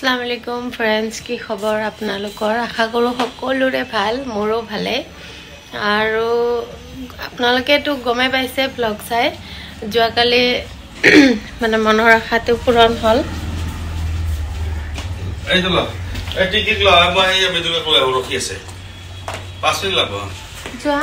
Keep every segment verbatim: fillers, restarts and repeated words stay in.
अस्सलामु अलैकुम फ्रेंड्स की खबर आपनालोकर आशा करो सकलोरे ভাল मोरो भाले आरो आपनालोके तो गमे पाइसे ब्लॉग चाइ जोआ काली माने मनर आशाটো पूरण हल এই দলা এই টিকিট ল আমা এই মেদুলে কলে ৰখি আছে পাঁচ মিনিট লাগব যোৱা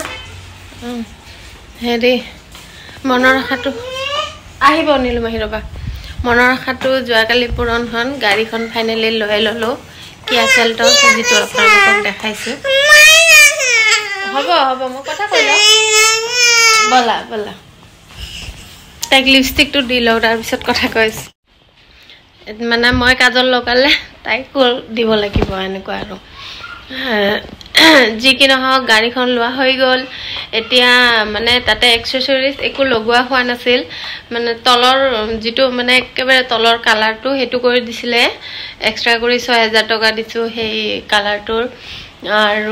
হেৰি मनर आशाটো আহিব নিলু মাহিৰবা मनर आशाটো जोआ काली पूरण हन गाड़ीखन फाइनली लय ललो किया सेल्टो जितो आपनालोকক देखाइছো हबो हबो म কথা কইলো বলা বলা তাক লিপস্টিক তো দিলো তাৰ পিছত কথা কইছ মানে মই কাজল লগালে তাই কোল দিব লাগিব এনেকুৱা আৰু जी कि নহক গাড়ীখন লোৱা হৈ গল এতিয়া মানে তাতে এক্সেসৰিজ একো লগোৱা হোৱা নাছিল মানে তলৰ যেটো মানে একেবাৰে তলৰ কালাৰটো হেতু কৰি দিছিলে এক্সট্ৰা কৰি ছয় হাজাৰ টকা দিছো সেই কালাৰটোৰ আৰু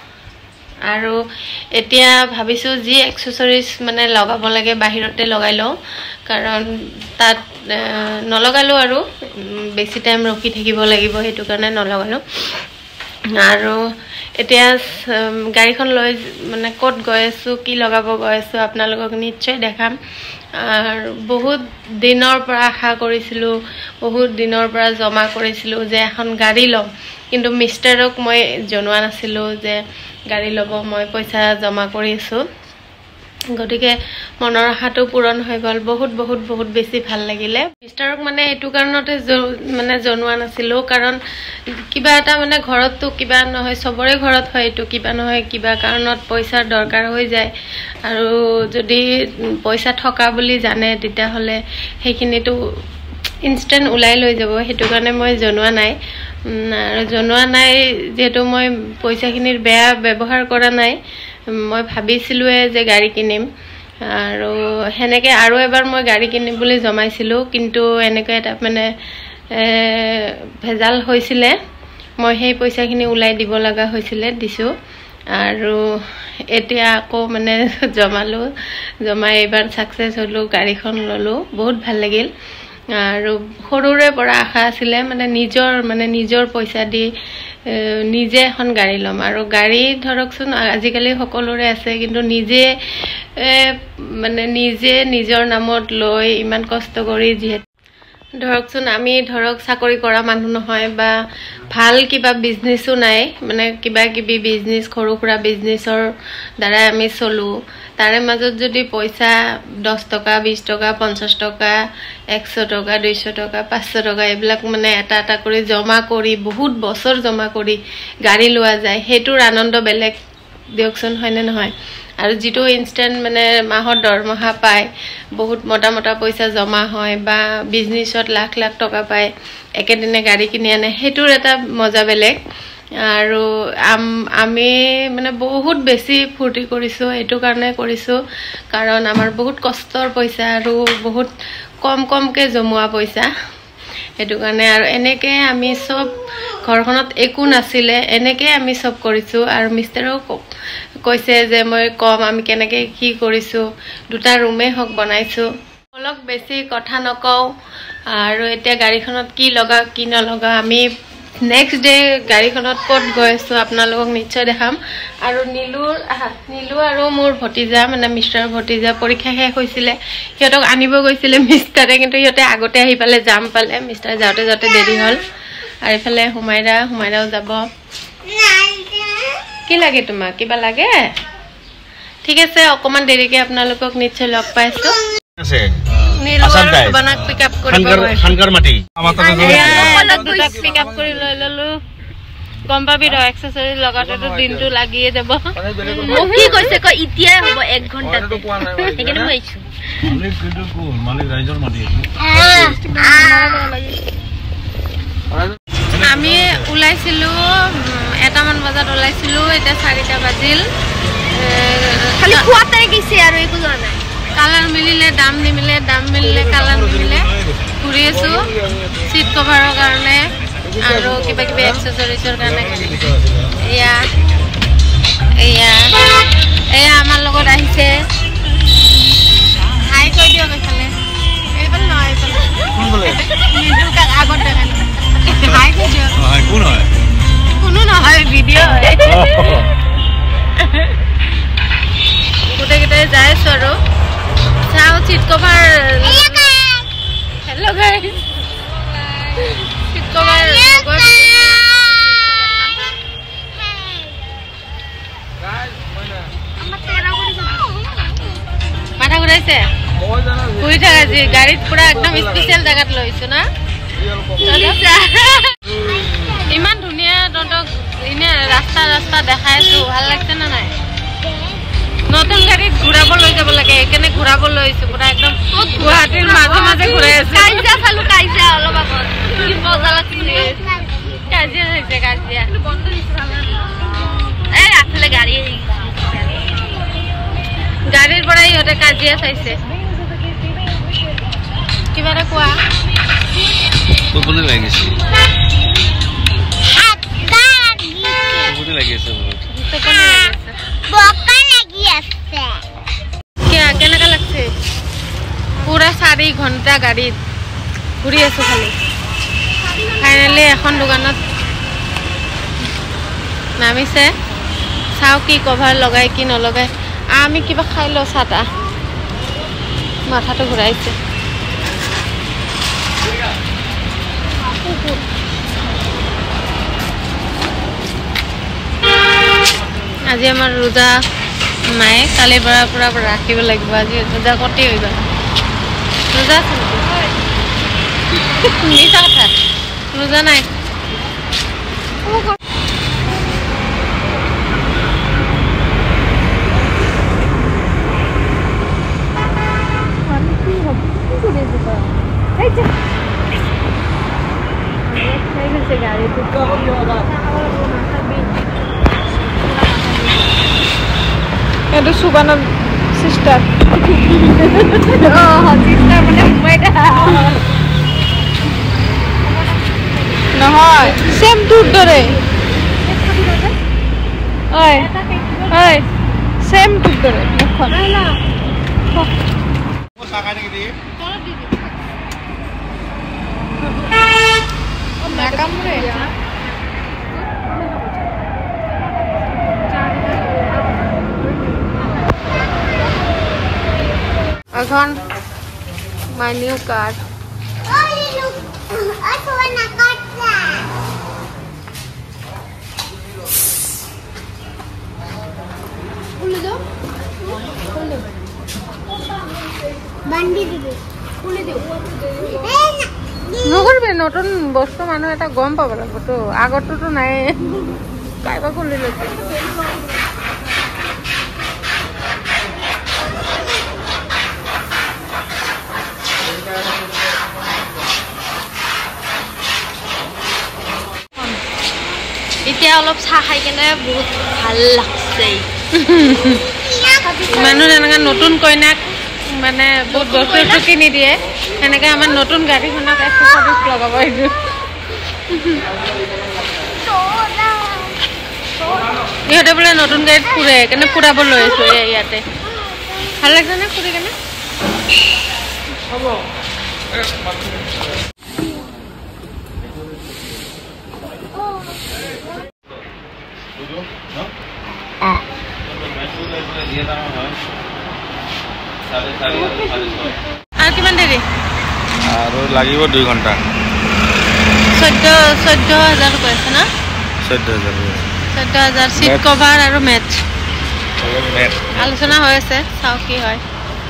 আৰু এতিয়া ভাবিছো যি এক্সেসৰিজ মানে লগাব লাগে বাহিৰতে লগাই লও কাৰণ তাত নলগালো আৰু বেছি টাইম ৰখি থাকিব লাগিব হেতু কাৰণে নলগালো আৰু এতিয়া গাড়ীখন লৈ মানে কোট গৈছো কি লগাব গৈছো আপোনালোকক নিশ্চয় দেখাম আৰু বহুত দিনৰ পৰা আশা কৰিছিলো বহুত দিনৰ পৰা জমা কৰিছিলো যে এখন গাড়ী লম কিন্তু মিষ্টাৰক মই জনোৱা নাছিলো যে গাড়ী লব মই পইচা জমা কৰিছো গটিকে মনৰ আশাটো পূৰণ হৈ গল বহুত বহুত বহুত বেছি ভাল লাগিলে মিষ্টাৰক মানে এটু কাৰণতে মানে জনোৱা নাছিলো কাৰণ কিবা এটা মানে ঘৰত তো কিবা নহয় সবৰে ঘৰত হয় এটু কিবা নহয় কিবা কাৰণত পইচাৰ দৰকাৰ হৈ যায় আৰু যদি পইচা ঠকা বুলি জানে তেতিয়া হলে সেইখিনি তো ইনস্ট্যান্ট উলাই লৈ যাব হেতু কাৰণে মই জনোৱা নাই আৰু জনোৱা নাই যেটো মই পইচাখিনিৰ বেয়া ব্যৱহাৰ কৰা নাই মই ভাবিছিলো যে গাড়ী কিনিম আৰু হেনেকে আৰু এবাৰ মই গাড়ী কিনিম বুলি জমাইছিলো কিন্তু এনেকৈ এটা মানে ভেজাল হৈছিলে মই সেই পইচাখিনি উলাই দিব লগা হৈছিলে দিছো আৰু এতিয়া আকৌ মানে জমালো জমাই এবাৰ সাকসেস হলো গাড়ীখন ললো বহুত ভাল লাগিল আৰু সৰুৰে পৰা আশা আছিল মানে নিজৰ মানে নিজৰ পইচা দি নিজে এখন গাড়ী লম আৰু গাড়ী ধৰকচোন আজিকালি সকলোৰে আছে কিন্তু নিজে মানে নিজে নিজৰ নামত লৈ ইমান কষ্ট কৰি যি ধৰকচোন আমি ধৰক চাকৰি কৰা মানুহ নহয় বা ভাল কিবা বিজনেসও নাই মানে কিবা কিবি বিজনেস খৰুখৰা বিজনেসৰ দ্বাৰা আমি চলো তাৰে মাজত যদি পইচা দহ টকা বিশ টকা পঞ্চাশ টকা এশ টকা দুইশ টকা পাঁচশ টকা এইবিলাক মানে এটা এটা কৰি জমা কৰি বহুত বছৰ জমা কৰি গাড়ী লোৱা যায় হেতুৰ আনন্দ বেলেগ দিয়কচোন হয়নে নহয় আৰু যেটো ইনস্ট্যান্ট মানে মাহৰ দৰমহা পায় বহুত মোটা মোটা পইচা জমা হয় বা বিজনেছত লাখ লাখ টকা পায় একেদিনে গাড়ী কিনি আনে হেতুৰ এটা মজা বেলেগ আৰু আমি মানে বহুত বেছি ফুৰ্তি কৰিছো এটো কাৰণে কৰিছো কাৰণ আমাৰ বহুত কষ্টৰ পইচা আৰু বহুত কম কমকে জমুৱা পইচা হেতু কাৰণে আৰু এনেকে আমি সব ঘৰখনত একো নাছিলে এনেকে আমি সব কৰিছো আৰু মিষ্টাৰও কৈছে যে মই কম আমি কেনেকে কি কৰিছো দুটা ৰুমে হক বনাইছো অলক বেছি কথা নকও আৰু এতিয়া গাড়ীখনত কি লগা কি নলগা আমি নেক্সট ডে গাড়ীখনত কোট গৈছো আপোনালোকক নিশ্চয় দেখাম আৰু নীলুৰ নীলু আৰু মোৰ ভতিজা মানে মিষ্টাৰ ভতিজা পৰীক্ষা শেষ হৈছিলে হিয়তক আনিব গৈছিলে মিষ্টাৰে কিন্তু হিয়তে আগতে আহি পালে জাম পালে মিষ্টাৰ যাওতে যাওতে দেৰি হল আৰু ইফালে হুমাইৰা হুমাইৰাও যাব কি লাগে তোমাক কিবা লাগে ঠিক আছে অকমান দেৰিকে আপোনালোকক নিশ্চয় লগ পাইছো আছে নীলুৰ বনাক পিক আপ কৰিব খানকাৰ মাটি আমাক দুটা পিক আপ কৰি লৈ ললো গম পাবি ৰ এক্সেসৰিজ লগাতে তো দিনটো লাগিয়ে যাব মোক কি কৈছে ক ইতিয়া হ'ব এক ঘন্টা একেনে মই আইছো মালিক কিন্তু কোন মালিক ৰাইজৰ মাটি আমি উলাইছিলো এটা মান বজাত উলাইছিলো এটা চাৰিটা বাজিল খালি খোৱাতে গিছে আৰু একো জানা নাই কালাৰ মিলিলে দাম নিমিলে দাম মিলিলে কালাৰ নিমিলে ঘুৰি আছো সিট কভাৰৰ কাৰণে আৰু কিবা কিবি এক্সেসৰিজৰ কাৰণে এয়া এয়া এয়া আমাৰ লগত আহিছে হাই কৈ দিও এফালে এইবাৰ নহয় এইফালে কোন বলে নিজুকা আগত দেখা হাই গোটেইকেইটাই যাই আছো আৰু চাওঁ seat cover hello' guys seat cover মাথা ঘূৰাইছে ঘূৰি থাকা যি গাড়ীত পুৰা একদম স্পেচিয়েল জেগাত লৈছো না ইমান ধুনীয়া তহঁতক এনে ৰাস্তা ৰাস্তা দেখাইছো ভাল লাগছে না নাই নতুন গাড়ীত ঘূৰাব লৈ যাব লাগে সেইকাৰণে ঘূৰাব লৈছো পুৰা একদম গুৱাহাটীৰ মাজে মাজে ঘূৰাই আছে কাজিয়া চালো কাজিয়া অলপ আগত কি মজা লাগিছে কাজিয়া হৈছে কাজিয়া এই ৰাস্তালে গাড়ী গাড়ীৰ পৰা ইহঁতে কাজিয়া চাইছে কিবা এটা কোৱা টোপনি লাগিছে টোপনি লাগি আছে বহুত টোপনি লাগিছে বকা লাগি আছে কিয়া কেনেকা লাগছে পুৰা চাৰি ঘণ্টা গাড়ীত ঘূৰি আছো খালি ফাইনেলি এখন দোকানত নামিছে চাওঁ কি কভাৰ লগাই কি নলগাই আমি কিবা খাই লওঁ চাহ তাহ মাথাটো ঘূৰাইছে আজি আমাৰ ৰোজা মায়ে কালিৰ পৰা পুৰা ৰাখিব লাগিব আজি ৰোজা কটি হৈ গ'ল ৰোজা মিছা কথা ৰোজা নাই itu Subanan sister. Oh, sister mana beda. Nah, same tuh dore. Oi, oi, same tuh dore. Bukan. Oh. Nakam re. Again, my new car. Oh, look! I want a car. Pull it up. Pull it. Bandi dibe. Pull it up. নগৰবে নতুন বস্তু মানুহ এটা গম পাব লাগিব তো আগতটো নাই কাইবা খুলি লৈছে এতিয়া অলপ চাহ খাই কেনে বহুত ভাল লাগছে মানুহ এনেকা নতুন কইনাক মানে বহুত বস্তু কিনি দিয়ে এনেকে আমাৰ নতুন গাড়ীখনক এক্সেসৰিজ লগাব এইটো ইহঁতে বোলে নতুন গাড়ীত ফুৰে কেনে ফুৰাব লৈ আছো ইয়াতে ভাল লাগছে নে ফুৰি কেনে হ'ব আর কিমান দেৰি আৰু লাগিব দুই ঘণ্টা চৈধ্য চৈধ্য হাজাৰ কৈছে না চৈধ্য হাজাৰ চৈধ্য হাজাৰ সিট কভাৰ আৰু মেচ আলোচনা হৈ আছে চাও কি হয়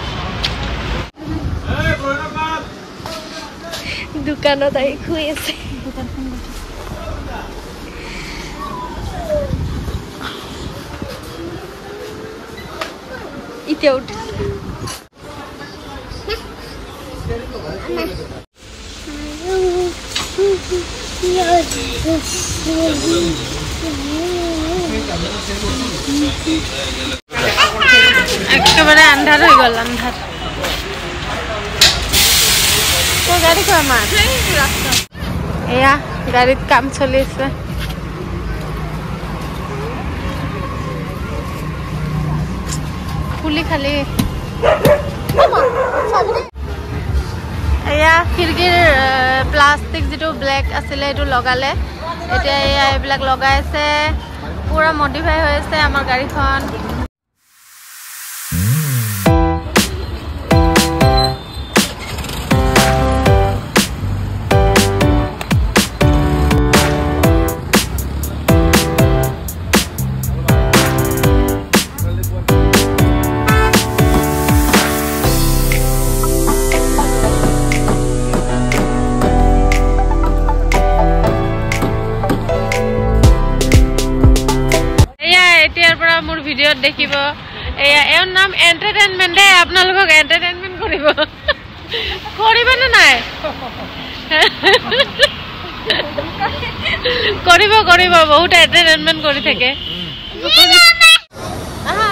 দোকানত আহি শুই আছে এতিয়া উঠ একেবারে আন্ধার হয়ে গেল আন্ধার তো গাড়ি কয় আমার এয়া গাড়িত কাম চলি আছে খুলি খালি এয়া খিৰিকীৰ প্লাষ্টিক যেটো ব্লেক আছিল এটো লগালে এতিয়া এয়া এইবিলাক লগাইছে পুৰা মডিফাই হৈ আছে আমাৰ গাড়ীখন মোৰ ভিডিঅ'ত দেখিব এয়া এৰ নাম এন্টাৰটেইনমেন্ট দে আপোনালোকক এন্টাৰটেইনমেন্ট কৰিব কৰিব না নাই কৰিব কৰিব বহুত এন্টাৰটেইনমেন্ট কৰি থাকে আহা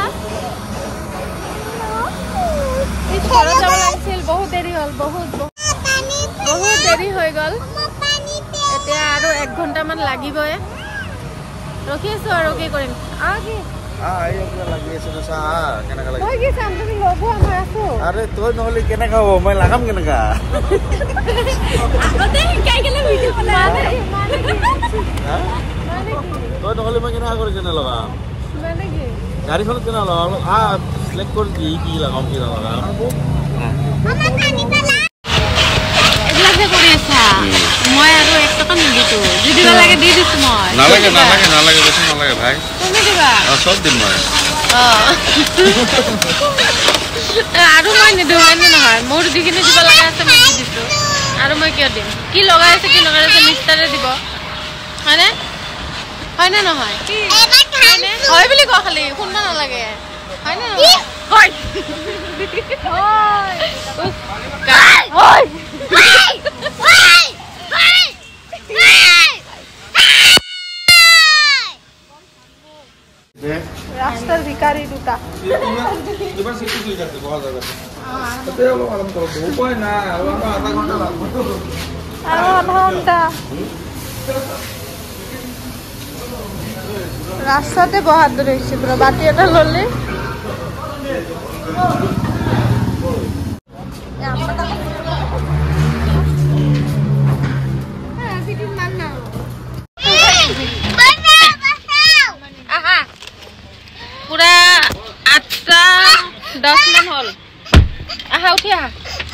এই ঘৰত যাব লাগিছিল বহুত দেৰি হ'ল বহুত বহুত দেৰি হৈ গ'ল এতিয়া আৰু এক ঘণ্টামান লাগিবই ৰখি আছো আৰু কি কৰিম আগে Ah, ayo kita lagi sudah sah, kena lagi. Kau kisah ambil logo sama aku. Are tuh noli kena kau, main langam kena kah? Aku tuh kayak gini video mana? Mana gitu? Hah? Mana gitu? Tuh noli main kena aku kena loga. Mana gitu? Gari kalau kena loga, ah, select kau di gigi langam kena loga. Mama tani pala. Elah saya kuriasa. Mau aku ekstrakan gitu. Jadi lagi di di semua. Nalage, nalage, nalage, betul nalage, bhai. Kamu juga? Ah, sob din mau. Oh. Aduh mana dua mana nah, mau di sini juga lagi ada macam itu. Aduh mau kau dim. Ki loga itu ki loga itu mister di bawah. Mana? Mana nah hai? Mana? Hai beli kau kali, pun mana lagi? Mana? Hai. Hai. Hai. Hai. रास्ता भिखारी दुटा इधर city चल जाते बहुत ज्यादा तो ये लोग आराम करो धूप है ना आराम आधा घंटा लगता आधा घंटा रास्ताते बहुत दूर है पूरा बाटी এটা ললে पूरा आठटा दस मान हल आहा उठी आहा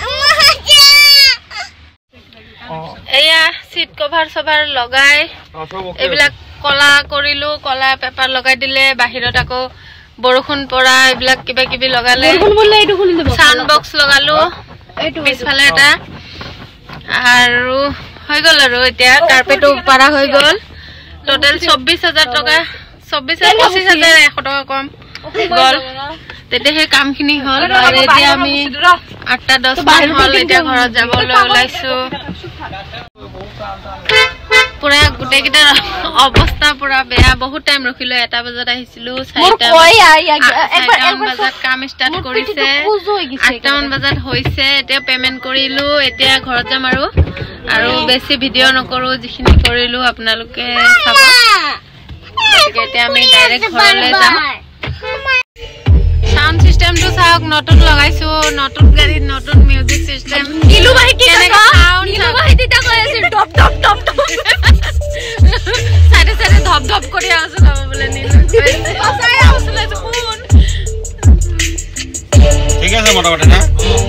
एया सीट कभार सभार लगाय एबिलाक कला करिलु कला पेपर लगाय दिले बाहिरत आको बरखुन परा एबिलाक किबा किबि लगाले बरखुन बोलले एटु खुलि देबो साउंड बॉक्स लगालु एटु पिछफाले এটা আৰু হৈ গল আৰু এতিয়া কাৰ্পেটো পাৰা হৈ গল টোটাল চৌব্বিশ হাজাৰ টকা চৌব্বিশ পঁচিশ হাজাৰ এশ টকা কম গল তেতে হে কাম খিনি হল আৰু এতিয়া আমি আঠটা দহ মান হল এতিয়া ঘৰত যাবলৈ ওলাইছো পুৰা গুটে কিটা অৱস্থা পুৰা বেয়া বহুত টাইম ৰখিলো এটা বজাত আহিছিলো চাৰিটা একবাৰ বজাত কাম ষ্টাৰ্ট কৰিছে আঠটা মান বজাত হৈছে এতিয়া পেমেন্ট কৰিলো এতিয়া ঘৰত যাম আৰু আৰু বেছি ভিডিও নকৰো যিখিনি কৰিলো আপোনালোকে চাব এতিয়া আমি ডাইৰেক্ট ঘৰলৈ যাম সাউন্ড সিস্টেম তো সাক নতুন লগাইছো নতুন গাড়ী নতুন মিউজিক সিস্টেম কিলু ভাই কি সাউন্ড কিলু ভাই দিতা কই আছে টপ টপ টপ টপ সাইডে সাইডে ধপ ধপ কৰি আছে না বলে নিলু সঁচাই আসলে কোন ঠিক আছে মোটামুটি না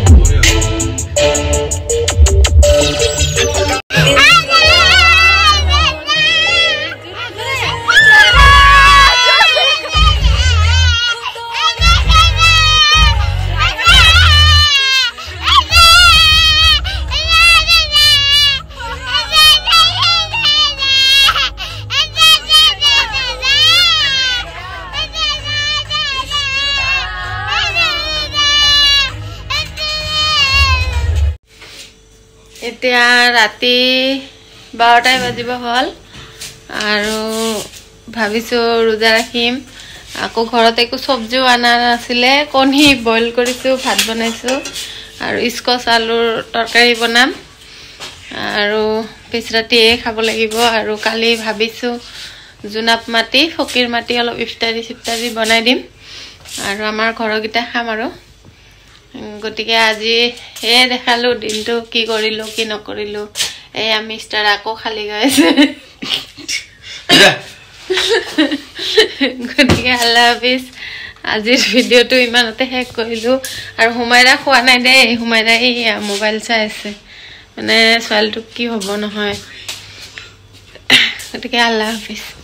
এতিয়া ৰাতি বাৰটা বাজিব হল আৰু ভাবিছো ৰোজা ৰাখিম আকৌ ঘৰত একো সবজি আনা নাছিলে কণী বইল কৰিছো ভাত বনাইছো আৰু স্কচ আলুৰ তৰকাৰী বনাম আৰু পিছৰাতি খাব লাগিব আৰু কালি ভাবিছো জুনাপ মাটি ফকিৰ মাটি অলপ ইফতাৰি সিফতাৰি বনাই দিম আৰু আমাৰ ঘৰগিটা খাম আৰু গটিকে আজি হে দেখালো দিনটো কি কৰিলো কি নকৰিলো এই আমি স্টার আকো খালি গাইছে গতিকে আল্লাহ হাফিজ আজিৰ ভিডিঅ'টো ইমানতে শেষ কৰিলোঁ আৰু হুমাইৰা খোৱা নাই দেই হুমাইৰা এই মোবাইল চাই আছে মানে ছোৱালীটোক কি হ'ব নহয় গতিকে আল্লাহ হাফিজ